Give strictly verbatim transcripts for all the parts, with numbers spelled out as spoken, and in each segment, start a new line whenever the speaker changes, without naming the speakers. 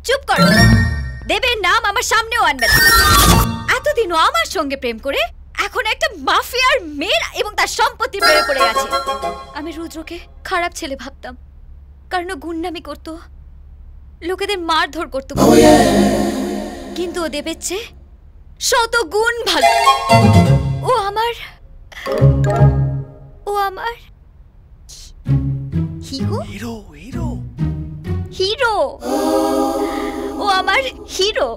চুপ করো। দেবের নাম আমার সামনেও আনবে না। এতদিনও আমার সঙ্গে প্রেম করে এখন একটা মাফিয়ার মেয়ের এবং তার সম্পত্তি প্রেমে পড়ে আছে। আমি রুদ্রকে খারাপ ছেলে ভাবতাম, কারণ ও গুন্ডামি করতো, লোকেদের মারধর করতো, কিন্তু ও দেবের চেয়ে শত গুণ ভালো। ও আমার ও আমার হিরো
হিরো হিরো
হিরো ও আমার হিরো।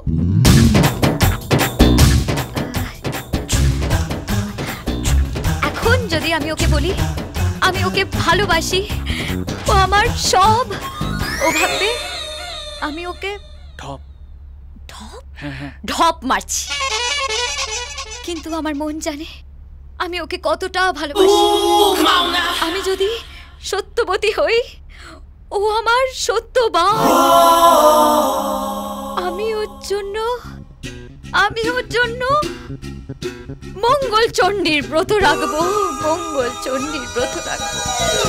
এখন যদি আমি ওকে বলি আমি ওকে ভালোবাসি, ও আমার সব, ও ভাববে আমি ওকে
ঢপ
ঢপ
হ্যাঁ হ্যাঁ
ঢপ মারছি। কিন্তু আমার মন জানে আমি ওকে কতটা ভালোবাসি। আমি যদি সত্যবতী হই, ও আমার সত্যবান। আমি ওর জন্য আমি ওর জন্য মঙ্গল চণ্ডীর ব্রত রাখবো, মঙ্গল চণ্ডীর ব্রত রাখবো।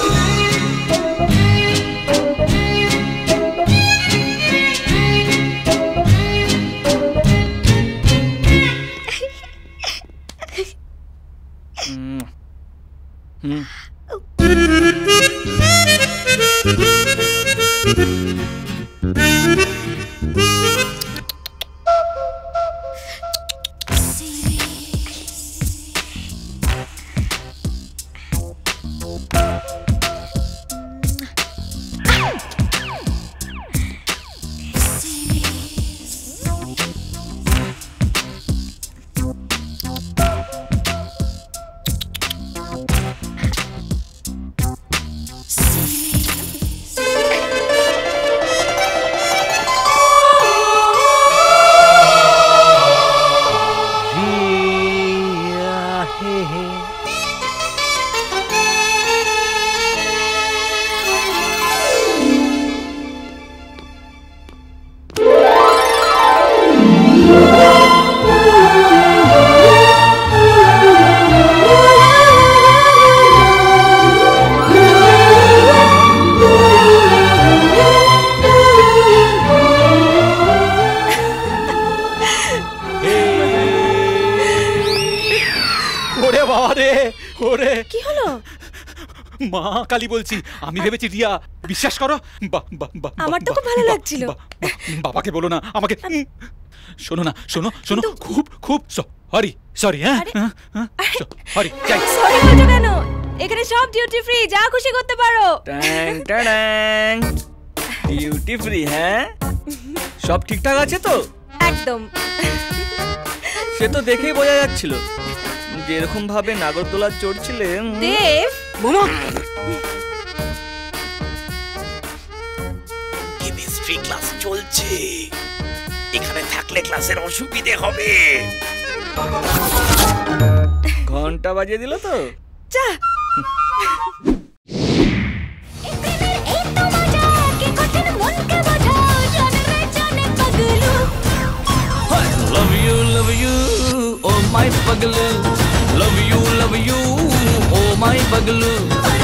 হুম মা কালী বলছি, আমি ভেবেছি রিয়া, বিশ্বাস করো।
আমার তো খুব ভালো লাগছিল।
বাবাকে বলো না, আমাকে শোনো না, শোনো শোনো, খুব খুব সরি সরি হ্যাঁ সরি।
সরি বলছো কেন? এখানে সব ডিউটি ফ্রি, যা খুশি করতে পারো।
ট্যাং ট্যাং ডিউটি ফ্রি হ্যাঁ? সব ঠিকঠাক আছে তো?
একদম।
সে তো দেখেই বোঝা যাচ্ছিল যেরকম ভাবে নাগরদোলা চড়ছিলে।
দেব
মামা
কেমিস্ট্রি ক্লাস চলছে, এখানে থাকলে ক্লাসের অসুবিধে হবে।
ঘন্টা বাজিয়ে দিল তো।
যা
love you love you oh my paglu, love you love you oh my paglu।